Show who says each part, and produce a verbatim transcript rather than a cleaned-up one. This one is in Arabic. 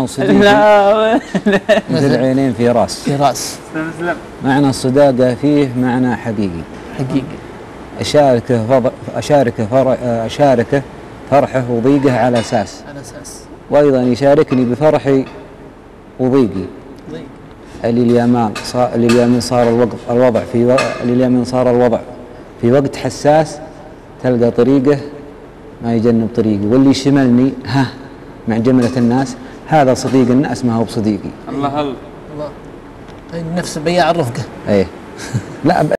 Speaker 1: وصديقي
Speaker 2: لا
Speaker 1: مثل عينين في راس.
Speaker 3: في راس.
Speaker 1: معنى الصداقة فيه معنى حقيقي.
Speaker 3: حقيقي.
Speaker 1: أشاركه فض... أشاركه فر... أشاركه فرحه وضيقه على أساس.
Speaker 3: على أساس.
Speaker 1: وأيضا يشاركني بفرحي وضيقي.
Speaker 3: ضيق.
Speaker 1: لليمين صار لليمين صار الوضع الوضع في و... لليمين صار الوضع في وقت حساس، تلقى طريقه ما يجنب طريقي، واللي يشملني ها مع جملة الناس هذا صديق الناس ما هو بصديقي.
Speaker 2: الله الله
Speaker 3: الله. نفس بياع الرفقة.
Speaker 1: ايه لا